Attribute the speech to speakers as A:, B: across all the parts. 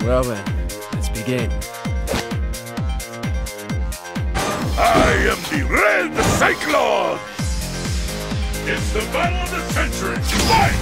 A: Well then, let's begin.
B: I am the Red Cyclone! It's the battle of the century! Fight!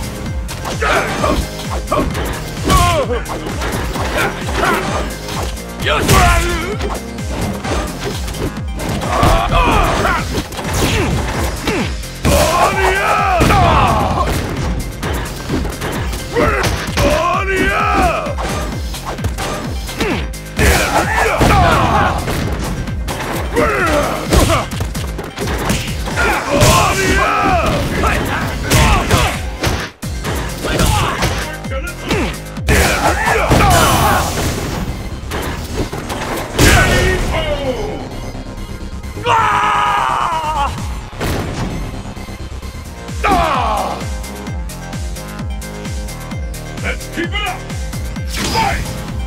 B: Let's keep it up! Fight!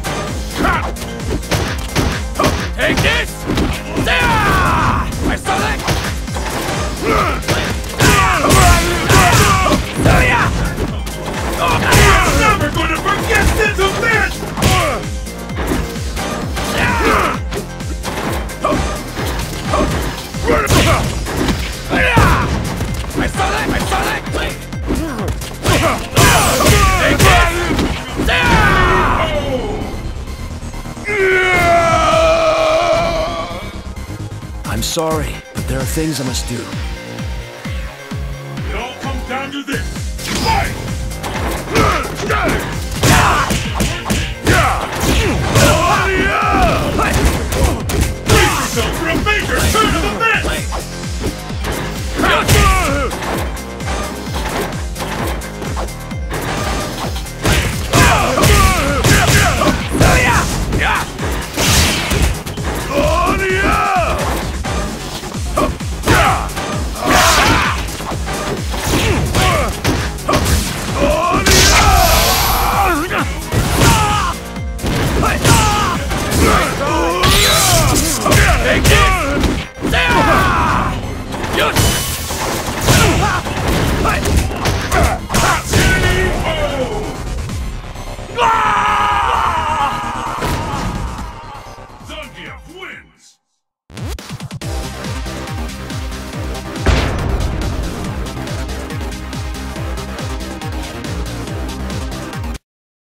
C: Take this! I saw that!
B: I'm never gonna forget this event!
C: I saw that! I saw that!
A: I'm sorry, but there are things I must do.
B: It all comes down to this. Fight!